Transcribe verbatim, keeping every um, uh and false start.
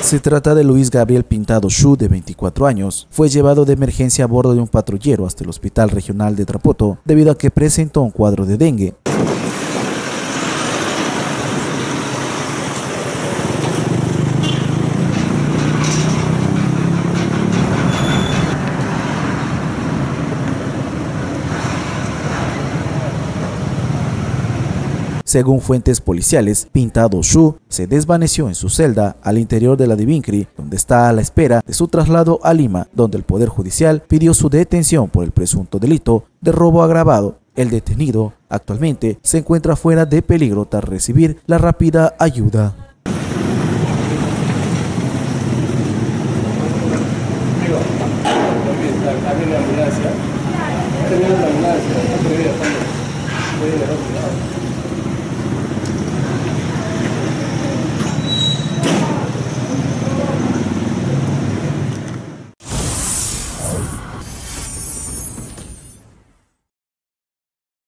Se trata de Luis Gabriel Pintado Xu, de veinticuatro años. Fue llevado de emergencia a bordo de un patrullero hasta el Hospital Regional de Trapoto debido a que presentó un cuadro de dengue. Según fuentes policiales, Pintado Xu se desvaneció en su celda al interior de la Divincri, donde está a la espera de su traslado a Lima, donde el Poder Judicial pidió su detención por el presunto delito de robo agravado. El detenido actualmente se encuentra fuera de peligro tras recibir la rápida ayuda.